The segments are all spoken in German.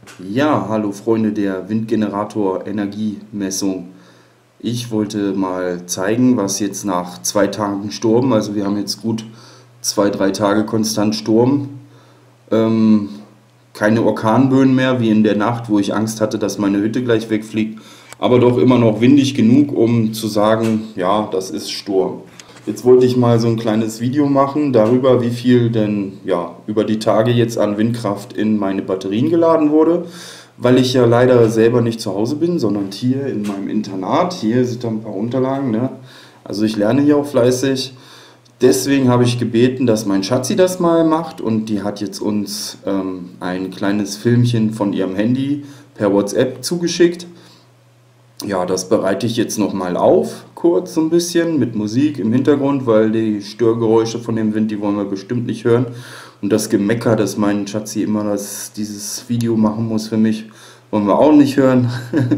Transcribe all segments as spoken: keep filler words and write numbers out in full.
Ja, hallo Freunde der Windgenerator-Energiemessung. Ich wollte mal zeigen, was jetzt nach zwei Tagen Sturm, also wir haben jetzt gut zwei, drei Tage konstant Sturm, ähm, keine Orkanböen mehr wie in der Nacht, wo ich Angst hatte, dass meine Hütte gleich wegfliegt, aber doch immer noch windig genug, um zu sagen, ja, das ist Sturm. Jetzt wollte ich mal so ein kleines Video machen darüber, wie viel denn ja, über die Tage jetzt an Windkraft in meine Batterien geladen wurde, weil ich ja leider selber nicht zu Hause bin, sondern hier in meinem Internat. Hier sind da ein paar Unterlagen, ne? Also ich lerne hier auch fleißig. Deswegen habe ich gebeten, dass mein Schatzi das mal macht, und die hat jetzt uns ähm, ein kleines Filmchen von ihrem Handy per WhatsApp zugeschickt. Ja, das bereite ich jetzt nochmal auf, kurz so ein bisschen mit Musik im Hintergrund, weil die Störgeräusche von dem Wind, die wollen wir bestimmt nicht hören. Und das Gemecker, dass mein Schatzi immer das, dieses Video machen muss für mich, wollen wir auch nicht hören.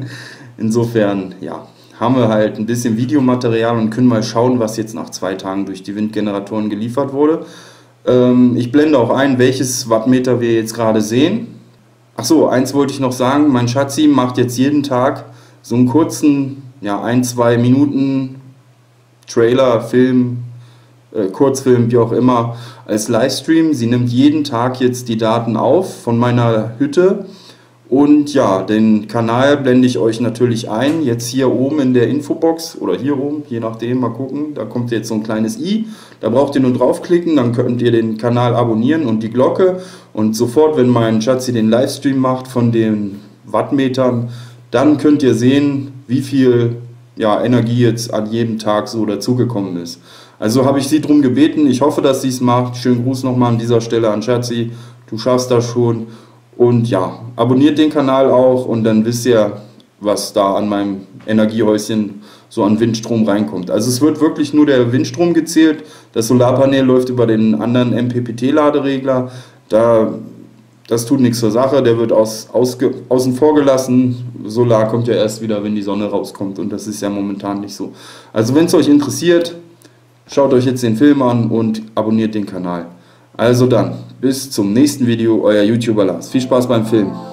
Insofern, ja, haben wir halt ein bisschen Videomaterial und können mal schauen, was jetzt nach zwei Tagen durch die Windgeneratoren geliefert wurde. Ähm, ich blende auch ein, welches Wattmeter wir jetzt gerade sehen. Achso, eins wollte ich noch sagen, mein Schatzi macht jetzt jeden Tag so einen kurzen, ja, ein, zwei Minuten Trailer, Film, äh, Kurzfilm, wie auch immer, als Livestream. Sie nimmt jeden Tag jetzt die Daten auf von meiner Hütte, und ja, den Kanal blende ich euch natürlich ein, jetzt hier oben in der Infobox oder hier oben, je nachdem, mal gucken, da kommt jetzt so ein kleines i, da braucht ihr nur draufklicken, dann könnt ihr den Kanal abonnieren und die Glocke, und sofort, wenn mein Schatzi den Livestream macht von den Wattmetern, dann könnt ihr sehen, wie viel ja, Energie jetzt an jedem Tag so dazugekommen ist. Also habe ich sie darum gebeten, ich hoffe, dass sie es macht. Schönen Gruß nochmal an dieser Stelle an Schatzi, du schaffst das schon. Und ja, abonniert den Kanal auch, und dann wisst ihr, was da an meinem Energiehäuschen so an Windstrom reinkommt. Also es wird wirklich nur der Windstrom gezählt, das Solarpanel läuft über den anderen M P P T-Laderegler, da... Das tut nichts zur Sache, der wird aus, aus, außen vor gelassen. Solar kommt ja erst wieder, wenn die Sonne rauskommt, und das ist ja momentan nicht so. Also wenn es euch interessiert, schaut euch jetzt den Film an und abonniert den Kanal. Also dann, bis zum nächsten Video, euer YouTuber Lars. Viel Spaß beim Film.